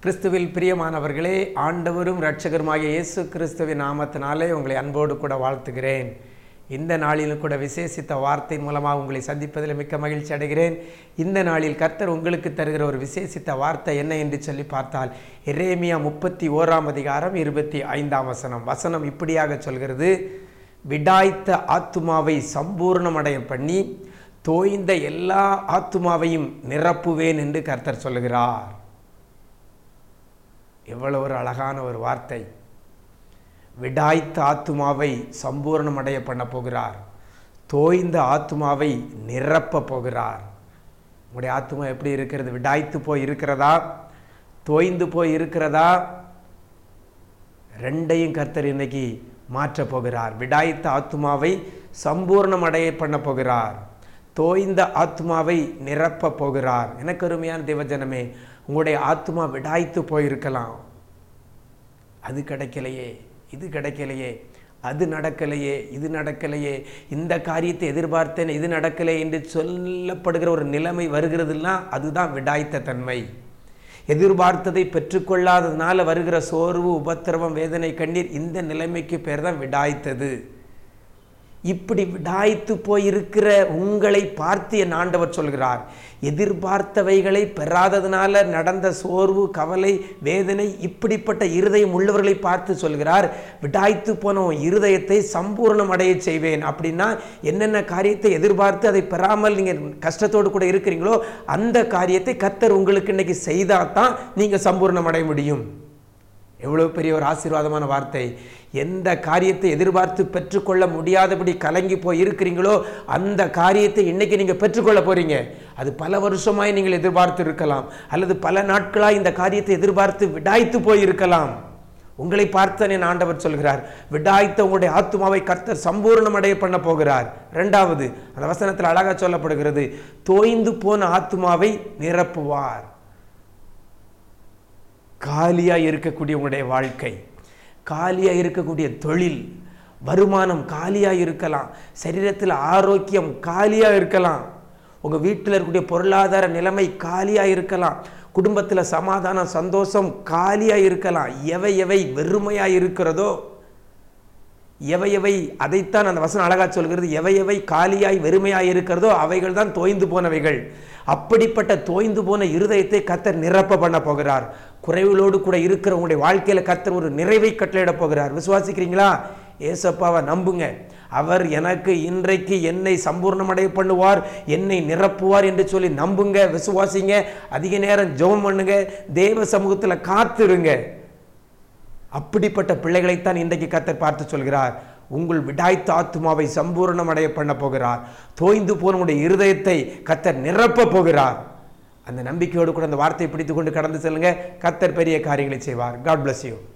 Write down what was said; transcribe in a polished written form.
கிறிஸ்துவில் பிரியமானவர்களே, ஆண்டவரும் இரட்சகருமாகிய இயேசு கிறிஸ்துவின் நாமத்தினாலே உங்களை அன்போடு கூட வாழ்த்துகிறேன். இந்த நாளிலும் கூட விசேஷித்த வார்த்தை மூலமாக உங்களை சந்திப்பதில் மிக்க மகிழ்ச்சி அடைகிறேன். இந்த நாளில் கர்த்தர் உங்களுக்கு தருகிற ஒரு விசேஷித்த வார்த்தை என்ன என்று சொல்லி பார்த்தால், எரேமியா 31:25 வசனம் இப்படியாக சொல்கிறது: விடாய்த்த ஆத்துமாவை சம்பூர்ணமடைய பண்ணி தோய்ந்த எல்லா ஆத்துமாவையும் நிரப்புவேன் என்று கர்த்தர் சொல்லுகிறார். எவ்வளவு ஒரு அழகான ஒரு வார்த்தை! விடாய்த்த ஆத்துமாவை சம்பூர்ணமடைய பண்ண போகிறார், தோய்ந்த ஆத்துமாவை நிரப்ப போகிறார். உங்களுடைய ஆத்துமா எப்படி இருக்கிறது? விடாய்த்து போய் இருக்கிறதா? தோய்ந்து போய் இருக்கிறதா? ரெண்டையும் கர்த்தர் இன்னைக்கு மாற்ற போகிறார். விடாய்த்த ஆத்துமாவை சம்பூர்ணமடைய பண்ண போகிறார், தோய்ந்த ஆத்மாவை நிரப்ப போகிறார். எனக்கு அருமையான தேவஜனமே, உங்களுடைய ஆத்மா விடாய்த்து போயிருக்கலாம். அது கிடைக்கலையே, இது கிடைக்கலையே, அது நடக்கலையே, இது நடக்கலையே, இந்த காரியத்தை எதிர்பார்த்தேன், இது நடக்கலை என்று சொல்லப்படுகிற ஒரு நிலைமை வருகிறதுனா அதுதான் விடாய்த்த தன்மை. எதிர்பார்த்ததை பெற்றுக்கொள்ளாததுனால வருகிற சோர்வு, உபத்திரவம், வேதனை, கண்ணீர், இந்த நிலைமைக்கு பேர் தான் விடாய்த்தது. இப்படி விடாய்த்து போயிருக்கிற உங்களை பார்த்து என் ஆண்டவர் சொல்கிறார், எதிர்பார்த்தவைகளை பெறாததுனால நடந்த சோர்வு, கவலை, வேதனை, இப்படிப்பட்ட இருதயம் உள்ளவர்களை பார்த்து சொல்கிறார், விடாய்த்து போன இருதயத்தை சம்பூர்ணம் அடைய செய்வேன். அப்படின்னா என்னென்ன காரியத்தை எதிர்பார்த்து அதை பெறாமல் நீங்கள் கஷ்டத்தோடு கூட இருக்கிறீங்களோ அந்த காரியத்தை கர்த்தர் உங்களுக்கு இன்னைக்கு செய்தால் தான் நீங்கள் சம்பூர்ணம் அடைய முடியும். எவ்வளவு பெரிய ஒரு ஆசீர்வாதமான வார்த்தை! எந்த காரியத்தை எதிர்பார்த்து பெற்றுக்கொள்ள முடியாதபடி கலங்கி போய் இருக்கிறீங்களோ அந்த காரியத்தை இன்னைக்கு நீங்கள் பெற்றுக்கொள்ள போறீங்க. அது பல வருஷமாய் நீங்கள் எதிர்பார்த்து இருக்கலாம், அல்லது பல நாட்களாய் இந்த காரியத்தை எதிர்பார்த்து விடாய்த்து போய் இருக்கலாம். உங்களை பார்த்து என் ஆண்டவர் சொல்கிறார், விடாய்த்த உங்களுடைய ஆத்துமாவை கர்த்தர் சம்பூர்ணம் அடைய பண்ண போகிறார். இரண்டாவது, அந்த வசனத்தில் அழகா சொல்லப்படுகிறது, தோய்ந்து போன ஆத்துமாவை நிரப்புவார். காலியாக இருக்கக்கூடிய உங்களுடைய வாழ்க்கை, காலியாக இருக்கக்கூடிய தொழில், வருமானம் காலியாக இருக்கலாம், சரீரத்தில் ஆரோக்கியம் காலியாக இருக்கலாம், உங்கள் வீட்டில் இருக்கக்கூடிய பொருளாதார நிலைமை காலியாக இருக்கலாம், குடும்பத்தில் சமாதானம், சந்தோஷம் காலியாக இருக்கலாம். எவை எவை வெறுமையாக இருக்கிறதோ, எவை எவை, அதைத்தான் அந்த வசனம் அழகா சொல்கிறது, எவை எவை காலியாய் வெறுமையாய் இருக்கிறதோ அவைகள் தான் தோய்ந்து போனவைகள். அப்படிப்பட்ட தோய்ந்து போன இருதயத்தை கர்த்தர் நிரப்ப பண்ண போகிறார். குறைவுகளோடு கூட இருக்கிற உங்களுடைய வாழ்க்கையில கர்த்தர் ஒரு நிறைவை கட்டளையிட போகிறார். விசுவாசிக்கிறீங்களா? ஏசப்பாவை நம்புங்க. அவர் எனக்கு இன்றைக்கு என்னை சம்பூர்ணமடைய பண்ணுவார், என்னை நிரப்புவார் என்று சொல்லி நம்புங்க, விசுவாசிங்க. அதிக நேரம் ஜெபம் பண்ணுங்க, தேவ சமூகத்தில் காத்திருங்க. அப்படிப்பட்ட பிள்ளைகளைத்தான் இன்றைக்கு கர்த்தர் பார்த்து சொல்கிறார், உங்கள் விடாய்த்த ஆத்துமாவை சம்பூர்ணம் அடைய பண்ண போகிறார், தோய்ந்து போனவனுடைய இருதயத்தை கர்த்தர் நிரப்ப போகிறார். அந்த நம்பிக்கையோடு கூட அந்த வார்த்தையை பிடித்துக் கொண்டு கடந்து செல்லுங்க. கர்த்தர் பெரிய காரியங்களை செய்வார். God bless you.